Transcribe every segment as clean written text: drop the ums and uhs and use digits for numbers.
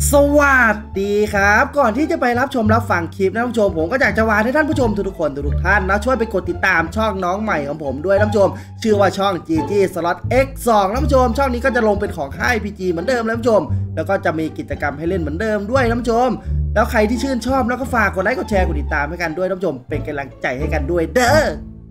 สวัสดีครับก่อนที่จะไปรับชมรับฟังคลิปนะท่านผู้ชมผมก็อยากจะวานให้ท่านผู้ชมทุกคนทุกท่านนะช่วยไปกดติดตามช่องน้องใหม่ของผมด้วยท่านผู้ชมชื่อว่าช่อง GG Slot X2 ท่านผู้ชมช่องนี้ก็จะลงเป็นของค่าย PG เหมือนเดิมท่านผู้ชมแล้วก็จะมีกิจกรรมให้เล่นเหมือนเดิมด้วยท่านผู้ชมแล้วใครที่ชื่นชอบแล้วก็ฝากกดไลค์กดแชร์กดติดตามให้กันด้วยท่านผู้ชมเป็นกำลังใจให้กันด้วยเด้อ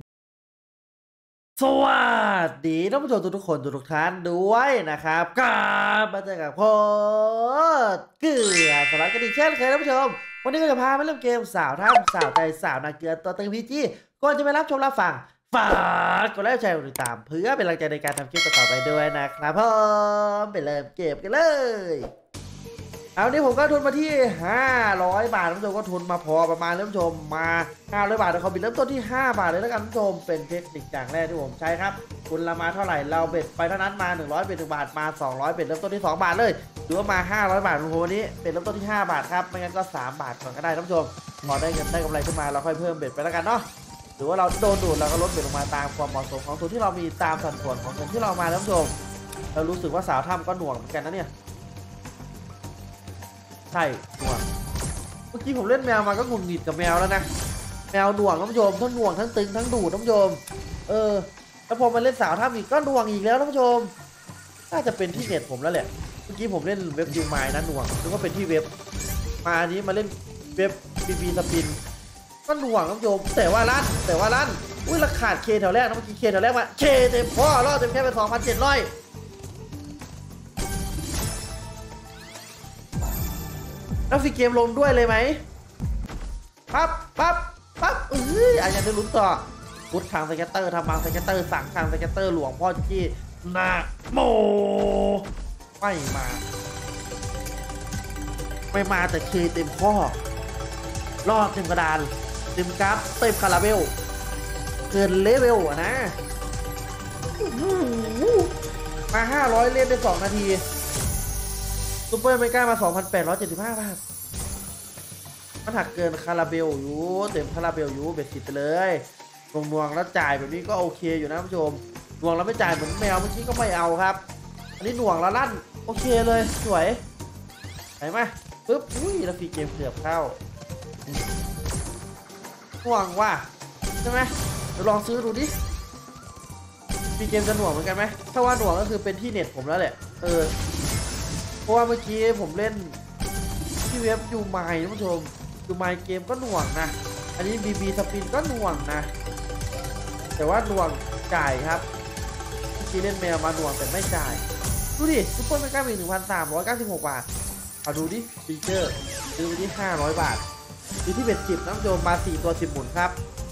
สวัสดีท่านผู้ชมทุกคนทุกท่านด้วยนะครับกลับมาเจอกับผมเกลือสลัดกันอีกเช่นเคยท่านผู้ชมวันนี้ก็จะพามาเล่นเกมสาวท่าสาวใจสาวนาเกลือตัวตึงพีจีก่อนจะไปรับชมรับฟังฝากกดไลค์กดแชร์กดติดตามเพื่อเป็นกำลังใจในการทำคลิปต่อไปด้วยนะครับผมไปเริ่มเก็บกันเลยเอานี้ผมก็ทุนมาที่500 บาทท่านผู้ชมก็ทุนมาพอประมาณท่านผู้ชมมา500 บาทแต่เขาบิดเริ่มต้นที่5 บาทเลยแล้วกันท่านผู้ชมเป็นเทคนิคอย่างแรกที่ผมใช้ครับคุณละมาเท่าไหร่เราเบ็ดไปเท่านั้นมา100เป็น1 บาทมา200เป็นเริ่มต้นที่2 บาทเลยหรือว่ามา500 บาทวันนี้เป็นเริ่มต้นที่5 บาทครับไม่งั้นก็3 บาทก่อนก็ได้ท่านผู้ชมพอได้เงินได้กำไรขึ้นมาเราค่อยเพิ่มเบ็ดไปแล้วกันเนาะหรือว่าเราโดนดูดเราก็ลดเบ็ดลงมาตามความเหมาะสมของทุนที่เรามีตามสัดส่วนของเงินที่เรามาท่านผู้ชมเรารู้สึกว่าสาวถ้ำก็หน่วงเหมือนกันนะเนี่ยใช่หน่วงเมื่อกี้ผมเล่นแมวมาก็หงุดหงิดกับแมวแล้วนะแมวหน่วงท่านผู้ชมทั้งหน่วงทั้งตึงทั้งดูดท่านผู้ชมแล้วพอมาเล่นสาวถ้ำอีกก็หน่วงอีกแล้วท่านผู้ชมน่าจะเป็นที่เน็ตผมแล้วแหละเมื่อกี้ผมเล่นเว็บยูไมล์นะหน่วงหรือว่าเป็นที่เว็บมาอันนี้มาเล่นเว็บบีสปินก็หน่วงท่านผู้ชมแต่ว่าลั่นอุ้ยราขาดเคแถวแรกนะเมื่อกี้เคแถวแรกมาเคเต็มพ่อรอดเต็มแค่ไป2,700แล้วฟรีเกมลงด้วยเลยไหมปั๊บอาจจะได้ลุ้นต่อพุททางสเก็ตเตอร์ทำบางสเก็ตเตอร์สั่งทางสเก็ตเตอร์หลวงพ่อจี้นาโมไม่มาแต่เคเต็มข้อรอดเต็มกระดานเต็มกราฟเต็มคาราเบลเกินเลเวลอะนะมา500เล่นไป2 นาทีซูเปอร์เมกามา 2,875 บาทมันหักเกินคาราเบลอยู่เต็มคาราเบลอยู่เบ็ด10ไปเลยนวงแล้วจ่ายแบบนี้ก็โอเคอยู่นะผู้ชมนวงแล้วไม่จ่ายเหมือนแมวเมื่อกี้ก็ไม่เอาครับอันนี้หน่วงแล้วลั่นโอเคเลยสวยเห็นไหมปึ๊บอุ้ยแล้วฟรีเกมเกือบเข้าหน่วงว่ะใช่ไหมเดี๋ยวลองซื้อดูดิฟรีเกมจะหน่วงเหมือนกันไหมถ้าว่าหน่วงก็คือเป็นที่เน็ตผมแล้วแหละเพราะว่าเมื่อกี้ผมเล่นที่เว็บยูไมล์ท่านผู้ชมยูไมล์เกมก็หน่วงนะอันนี้บีสปินก็หน่วงนะแต่ว่าหน่วงจ่ายครับเมื่อกี้เล่นแมวมาหน่วงแต่ไม่จ่ายดูดิซุปเปอร์เมกามี 1,396 บาทเอาดูดิฟีเจอร์ซื้อไปที่500 บาทอยู่ที่เบ็ด10ท่านผู้ชมมา4 ตัว10 หมุนครับ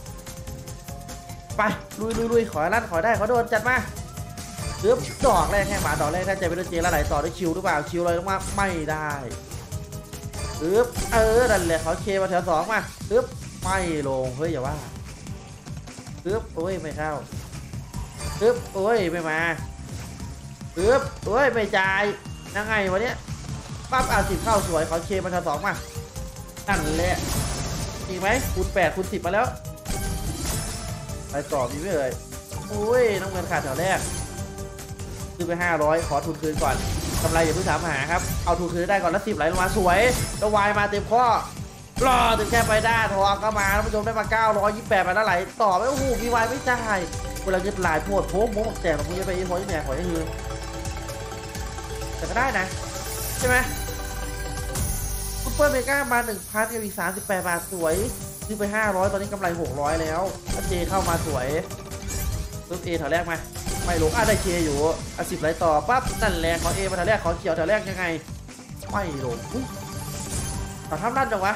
ไปลุยขอลั่นขอได้ขอโดนจัดมาปึ๊บดอกแรกแค่หมาดอกแรกถ้าใจเป็นเจแล้วไหลต่อด้วยคิวหรือเปล่าคิวอะไรลงมาไม่ได้ปึ๊บนั่นแหละเขาเคมาแถว2มาปึ๊บไม่ลงเฮ้ยอย่าว่าปึ๊บโอ้ยไม่เข้าปึ๊บโอ้ยไม่มาปึ๊บโอ้ยไม่จ่ายยังไงวะเนี้ยปั๊บ10เข้าสวยเขาเคมาแถว2มานั่นแหละอีกไหมคูณ8คูณ10มาแล้วไปต่อมีไม่เลยโอ้ยน้องเงินขาดแถวแรกซื้อไป500ขอทุนคืนก่อนกำไรอย่าเพิ่งถามหาครับเอาทุนคืนได้ก่อนแล้ว10ไหลลงมาสวยแล้ววายมาเต็มข้อรอถึงแค่ไปได้ทองก็มาท่านผู้ชมได้มา928มาแล้วไหลต่อไปโอ้โหมีวายไม่จ่ายเวลาเงินหลายโพดโม้แจกเราไม่ไปพอที่แหนขอให้ฮือแต่ก็ได้นะใช่ไหมซุปเปอร์เมกามา1,000กับอีก38 บาทสวยซื้อไป500ตอนนี้กำไร600แล้วถ้าเจเข้ามาสวยซื้อเอแถวแรกมาไม่ลงได้เคอยู่10ไหลต่อปั๊บนั่นแหละขอเอมาแถวแรกขอเขียวแถวแรกยังไงไม่ลงสาวท่าลั่นจังวะ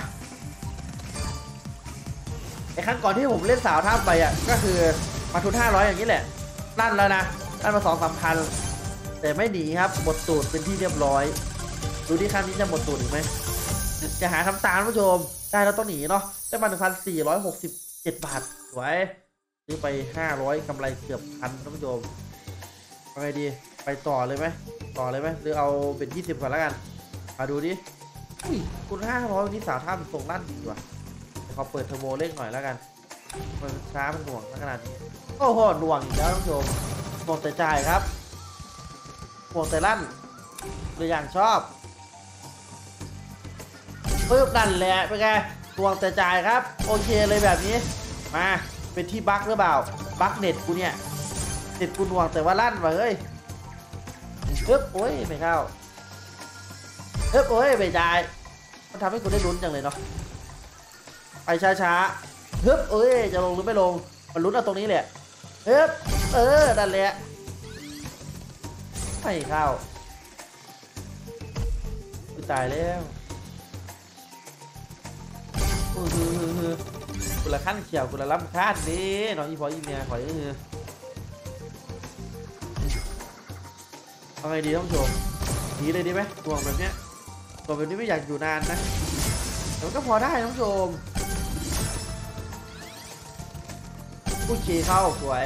ไอ้ครั้งก่อนที่ผมเล่นสาวท่าไปก็คือมาทุน500อย่างนี้แหละลั่นแล้วนะลั่นมา2-3 พันแต่ไม่หนีครับหมดตูดเป็นที่เรียบร้อยดูที่ครั้งนี้จะหมดตูดอีกไหมจะหาทำตามผู้ชมได้แล้วต้องหนีเนาะได้มา 1,467 บาทสวยซื้อไป500กำไรเกือบ1,000ท่านผู้ชมเอาไงดีไปต่อเลยไหมหรือเอาเป็น20ก่อนแล้วกันมาดูดิคุณ500วันนี้สาวท่ามันตรงลั่นดีว่ะเขาเปิดเทอร์โบเร่งหน่อยแล้วกันมันช้ามันหน่วงขนาดนี้โอ้โหหน่วงอีกแล้วท่านผู้ชมหน่วงแต่จ่ายครับหน่วงแต่ลั่นเลยอย่างชอบปึ๊บนั่นแหละเป็นไงทวงแต่จ่ายครับโอเคเลยแบบนี้มาเป็นที่บั๊กหรือเปล่าบั๊กเน็ตกูเนี่ยเน็ตกูหน่วงแต่ว่าลั่นว่ะเฮ้ยปึ๊บโอ้ยไม่เข้าปึ๊บโอ้ยไม่ได้มันทำให้กูได้ลุ้นจังเลยเนาะไปช้าๆปึ๊บเอ้ยจะลงหรือไม่ลงมันลุ้นเอาตรงนี้แหละปึ๊บนั่นแหละไม่เข้าตายแล้วกุละขั้นเขียวกุละล้ำคาดนี่น้องอีพออีเมียขอยเอาไงดีท่านผู้ชมหนีเลยดีไหมทวงแบบเนี้ยทวงแบบนี้ไม่อยากอยู่นานนะแต่มันก็พอได้ท่านผู้ชมผู้ขี่เข้าสวย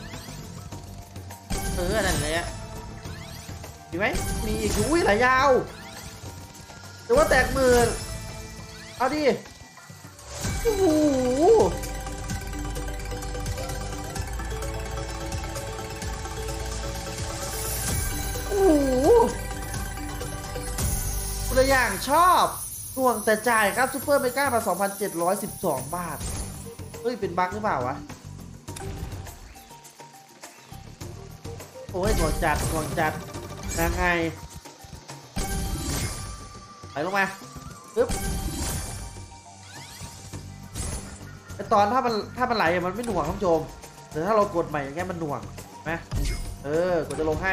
นั่นแหละมีไหมมีอีกอุ้ยหลายยาวแต่ว่าแตกหมื่นเอาดิโอ้โหตัวอย่างชอบทวงแต่จ่ายครับซูเปอร์เมก้ามา 2,712 บาทเฮ้ยเป็นบั๊กหรือเปล่าวะโอ้ยหน่วงจัดยังไงไหลลงมาปึ๊บไอตอนถ้ามันไหลมันไม่หน่วงท่านผู้ชมแต่ถ้าเรากดใหม่อย่างเงี้ยมันหน่วงไหมกดจะลงให้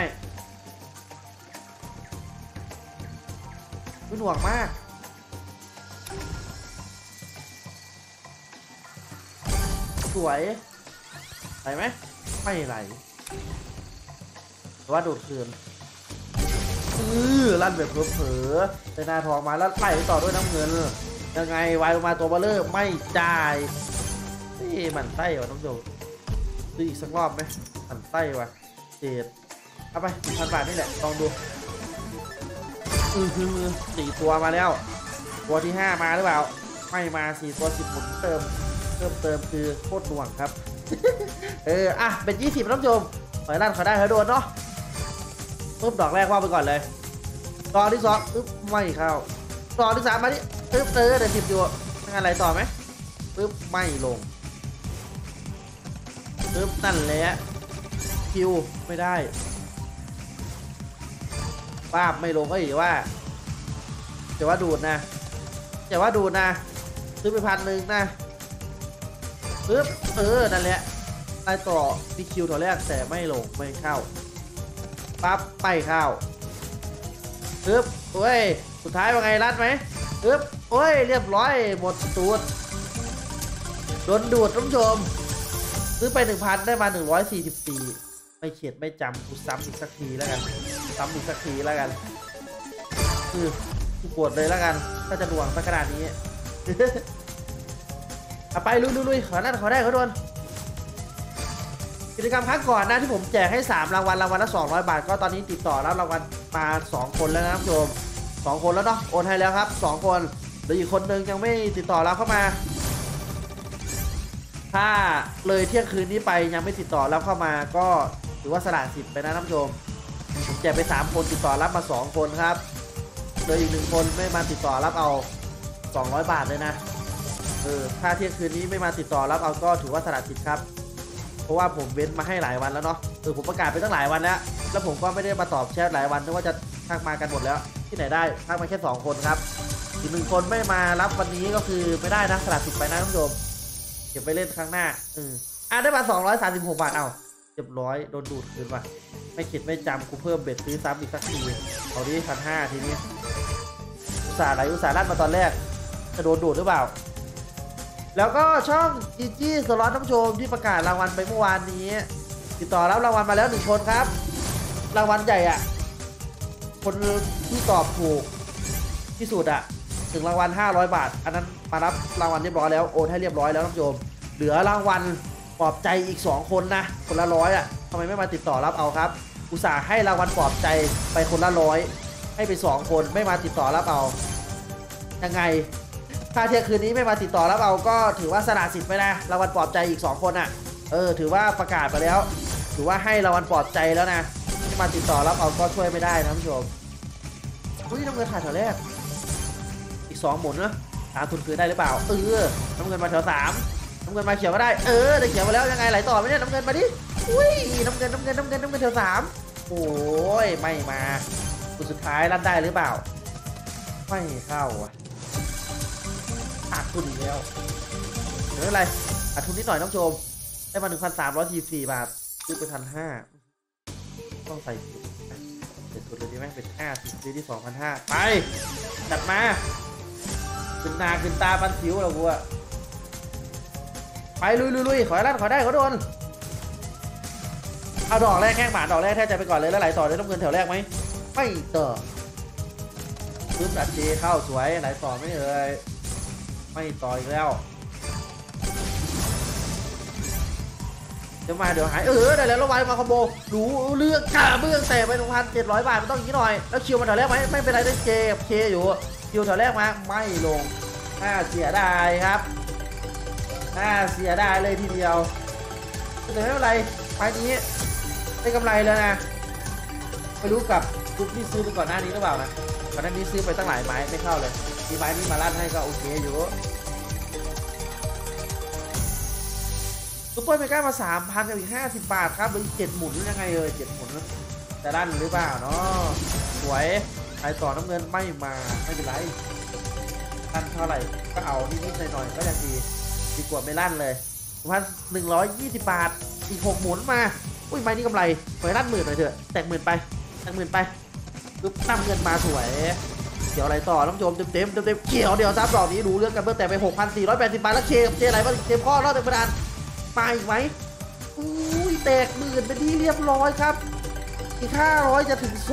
ไม่หน่วงมากสวยไหลไหมไม่ไหลแต่ว่าโดดคืนลั่นแบบเผลอๆแต่หน้าทองมาแล้วไล่ต่อด้วยน้ำเงินยังไงวายลงมาตัวเบลเลอร์ไม่จ่ายนี่มันไส้วะน้องโจดูอีกสักรอบไหมมันไส้วะเจ็ดเอาไป1,000 บาทนี่แหละลองดู4 ตัวมาแล้วตัวที่5มาหรือเปล่าไม่มา4 ตัว10 หมุนเติมคือโคตรหน่วงครับเป็น20น้องโจมปล่อยลั่นเขาได้เขาโดนเนาะปึ๊บดอกแรกว่าไปก่อนเลยดอกที่2ปึ๊บไม่เข้าดอกที่3มาดิปึ๊บเดี๋ยว10อยู่งานอะไรต่อไหมปึ๊บไม่ลงปึ๊บนั่นแหละคิวไม่ได้ป้าบไม่ลงก็อย่าว่าดูดนะซื้อไป1,000นะปึ๊บนั่นแหละได้ต่อมีคิวตัวแรกแต่ไม่ลงไม่เข้าปั๊บไปเข้าปึ๊บโอ้ยสุดท้ายว่าไงรัดไหมปึ๊บโอ้ยเรียบร้อยหมดตูดโดนดูดท่านผู้ชมซื้อไป 1,000 ได้มา144ไม่เขียนไม่จำกูซ้ำอีกสักทีแล้วกันกูปวดเลยแล้วกันถ้าจะหน่วงสักขนาดนี้ ไปลุยขอนั่นขอได้เขาโดนกิจกรรมครั้งก่อนนะที่ผมแจกให้3 รางวัลละ200 บาทก็ตอนนี้ติดต่อรับรางวัลมา2 คนแล้วนะท่านผู้ชม2 คนแล้วเนาะโอนให้แล้วครับ2 คนเหลืออีกคนนึงยังไม่ติดต่อรับเข้ามาถ้าเลยเที่ยงคืนนี้ไปยังไม่ติดต่อรับเข้ามาก็ถือว่าสละสิทธิ์ไปนะท่านผู้ชมผมแจกไป3 คนติดต่อรับมา2 คนครับเหลืออีก1 คนไม่มาติดต่อรับเอา200 บาทเลยนะถ้าเที่ยงคืนนี้ไม่มาติดต่อรับเอาก็ถือว่าสละสิทธิ์ครับเพราะว่าผมเว้นมาให้หลายวันแล้วเนาะผมประกาศไปตั้งหลายวันแล้วผมก็ไม่ได้มาตอบแชทหลายวันนึกว่าจะทักมากันหมดแล้วที่ไหนได้ทักมาแค่2 คนครับอีก1 คนไม่มารับวันนี้ก็คือไม่ได้นะสละสิทธิ์ไปนะท่านผู้ชมเก็บไปเล่นครั้งหน้าได้มา236 บาทเอาเรียบร้อยโดนดูดคืนว่ะไม่คิดไม่จำกูเพิ่มเบ็ดซื้อซ้ำอีกสักทีเอาดิ1,500ทีนี้อุตส่าห์ลั่นมาตอนแรกจะโดนดูดหรือเปล่าแล้วก็ช่องจีจี้สล็อตท่านผู้ชมที่ประกาศรางวัลไปเมื่อวานนี้ติดต่อรับรางวัลมาแล้ว1 คนครับรางวัลใหญ่คนที่ตอบถูกที่สุดถึงรางวัล500 บาทอันนั้นมารับรางวัลเรียบร้อยแล้วโอนให้เรียบร้อยแล้วท่านผู้ชมเหลือรางวัลปลอบใจอีก2 คนนะคนละ100ทำไมไม่มาติดต่อรับเอาครับอุตส่าห์ให้รางวัลปลอบใจไปคนละ100ให้ไป2 คนไม่มาติดต่อรับเอายังไงถ้าเที่ยงคืนนี้ไม่มาติดต่อรับเอาก็ถือว่าสละสิทธิ์ไปนะรางวัลปลอบใจอีก2 คนถือว่าประกาศไปแล้วถือว่าให้รางวัลปลอบใจแล้วนะที่มาติดต่อรับเอาก็ช่วยไม่ได้นะท่านผู้ชมน้ำเงินถ่ายแถวแรกอีก2หมุนนะตามทุนคืนได้หรือเปล่าน้ำเงินมาแถว3น้ำเงินมาเขียวก็ได้ได้เขียวมาแล้วยังไงไหลต่อไหมเนี่ยน้ำเงินมาดิอุ้ยน้ำเงินแถว3โอ้ยไม่มาสุดท้ายรัดได้หรือเปล่าไม่เข้าอ่ะขาดทุนอีกแล้วไม่เป็นไรขาดทุนนิดหน่อยน้องโจมได้มา 1,344 บาทซื้อไป1,500ต้องใส่เด็ดสุดเลยดีไหมเป็น50ซื้อที่ 2,500ไปจัดมาขึ้นหน้าขึ้นตาปันผิวเราบัวไปลุยขอให้ลั่นขอได้ขอโดนเอาดอกแรกแข้งหมาดอกแรกแท้ใจไปก่อนเลยแล้วไหลต่อได้ต้องเงินแถวแรกไหมไม่ต่อปึ๊บอัดเจเข้าสวยไหลต่อไม่เลยไม่ต่ออีกแล้วจะมาเดี๋ยวหายได้แล้วระวังมาคอมโบรู้เรื่องกาเบื้องแต่ไป1,700 บาทมันต้องอย่างนี้หน่อยแล้วคิวมาแถวแรกไหมไม่เป็นไรได้เจเคอยู่คิวแถวแรกมาไม่ลงน่าเสียดายครับน่าเสียดายเลยทีเดียวแต่ไม่เป็นไรไม้นี้ได้กำไรแล้วนะไม่รู้กับทุกที่ซื้อไปก่อนหน้านี้หรือเปล่านะก่อนหน้านี้ซื้อไปตั้งหลายไม้ไม่เข้าเลยมีไม้นี้มาลั่นให้ก็โอเคอยู่ซุปเปอร์เมก้ามา 3,000 กับอีก50 บาทครับหรือ7หมุนยังไง7หมุนจะลั่นหรือเปล่าเนาะสวยไอต่อน้ำเงินไม่มาไม่เป็นไรลั่นเท่าไหร่ก็เอานิดๆหน่อยๆก็ยังดีกว่าไม่ลั่นเลย1,120 บาทอีก6หมุนมาอุ้ยไม้นี้กำไรไปลั่น10,000หน่อยเถอะแตก10,000ไปปึ๊บนำเงินมาสวยเดี๋ยวอะไรต่อน้ำโจมเต็มเขียวเดี๋ยวซับดอกนี้รู้เรื่องกันเพิ่มแต่ไป 6,480 บาทแล้วเคอะไรบ้างเต็มข้อรอดเต็มกระดานมาอีกไหมอุ้ยแตก10,000เป็นที่เรียบร้อยครับอีก500จะถึง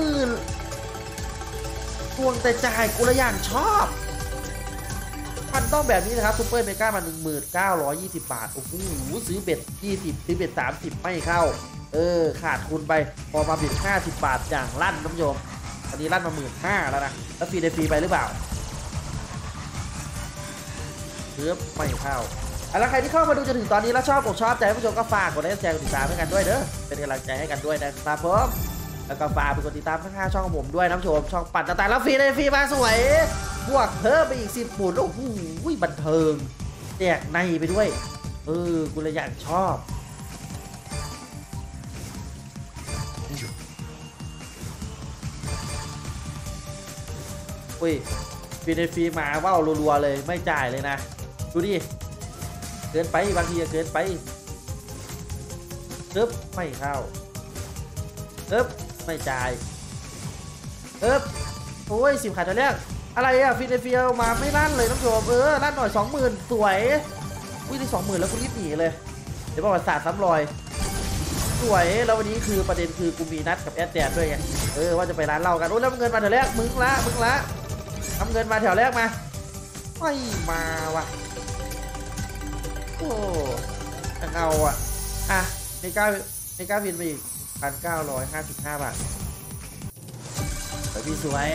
20,000ทวงแต่จ่ายกูละอย่างชอบมันต้องแบบนี้นะครับซุปเปอร์เมก้ามา 1920 บาทโอ้โหซื้อเบ็ด20ซื้อเบ็ด30ไม่เข้าขาดทุนไปพอมาเบ็ด50 บาทอย่างลั่นน้ำโยมตอนนี้ลั่นมา 15,000แล้วนะแล้วฟรีได้ฟรีไปหรือเปล่าซื้อไม่เข้าแล้วใครที่เข้ามาดูจนถึงตอนนี้แล้วชอบกดชอบใจผู้ชมก็ฝากกดไลค์แชร์กดติดตามให้กันด้วยเด้อเป็นกำลังใจให้กันด้วยนะครับผมแล้วก็ฝากไปกดติดตามทั้ง5ช่องของผมด้วยน้ำโชมช่องปัดต่างๆแล้วฟรีได้ฟรีมาสวยบวกเพิ่มไปอีก10 หมุนโอ้โหบันเทิงแจกในไปด้วยกูเลยอยากชอบอุ้ยฟรีได้ฟรีมาว่าวรัวๆเลยไม่จ่ายเลยนะดูดิเกินไปบางทีเกินไปปึ๊บไม่เข้าปึ๊บไม่จ่ายปึ๊บโอ้ย10 ขาดตัวแรกอะไรอะฟินเฟียมาไม่ลั่นเลยน้องโจมลั่นหน่อย 20,000 สวยอุ้ยได้ 20,000 แล้วกูรีบหนีเลยเดี๋ยวประวัติศาสตร์ซ้ำรอยสวยแล้ววันนี้คือประเด็นคือกูมีนัดกับแอดแดนด้วยไงว่าจะไปร้านเหล้ากันโอ้แล้วเงินมาแถวแรกมึงละทำเงินมาแถวแรกมาไม่มาว่ะโอ้เอาเมก้าวินไปอีก 1,955 บาทสวยพี่สวย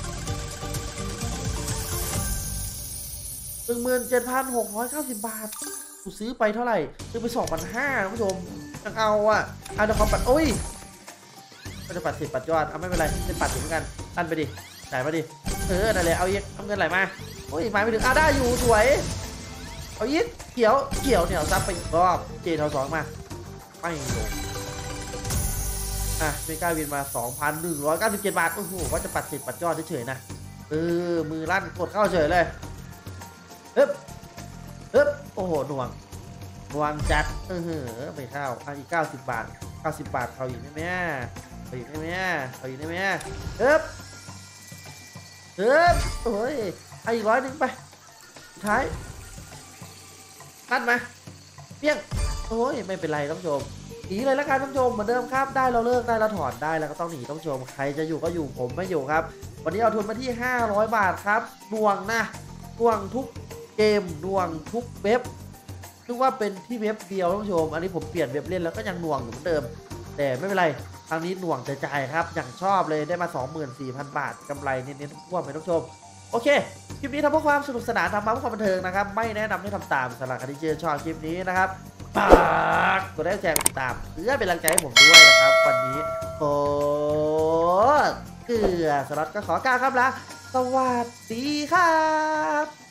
17,690 บาทกูซื้อไปเท่าไหร่ซื้อไป 2,500 คุณผู้ชมเอาเดี๋ยวเขาปัดโอ้ยก็จะปัด10 ปัดยอดไม่เป็นไรเป็นปัดถึงกันตั้นไปดิจ่ายมาดินั่นแหละเอาเงินไหลมาโอ้ยมาไม่ถึงได้อยู่สวยเอายิกเขียวเนี่ยซับไปอีกรอบเจเท่า2มาไม่ลงเมก้าวินมา 2,197 บาทโอ้โหว่าจะปัด10 ปัดยอดเฉยๆนะมือลั่นกดเข้าเฉยเลยโอ้โหหน่วงจัดไม่เข้าอีก90 บาทเขาอีกได้ไหมโอ้ยโอ้ยอีก100ไปสุดท้ายตัดมาเปี้ยงโอ้ยไม่เป็นไรต้องชมหนีเลยแล้วกันต้องชมเหมือนเดิมครับได้เราเลิกได้เราถอนได้แล้วก็ต้องหนีต้องชมใครจะอยู่ก็อยู่ผมไม่อยู่ครับวันนี้เอาทุนมาที่500 บาทครับดวงทุกเกมดวงทุกเว็บนึกว่าเป็นที่เว็บเดียวต้องชมอันนี้ผมเปลี่ยนเว็บเล่นแล้วก็ยังหน่วงอยู่เหมือนเดิมแต่ไม่เป็นไรครั้งนี้หน่วงจะจ่ายครับอย่างชอบเลยได้มา 24,000 บาทกำไรเน้นๆทั่วไปต้องชมโอเคคลิปนี้ทำเพื่อความสนุกสนานทำมาเพื่อความบันเทิงนะครับไม่แนะนำให้ทำตามสำหรับใครที่ชอบคลิปนี้นะครับกดไลค์แชร์กดติดตามเพื่อเป็นกำลังใจให้ผมด้วยนะครับวันนี้เกลือสล็อตก็ขอกล่าวครับละสวัสดีครับ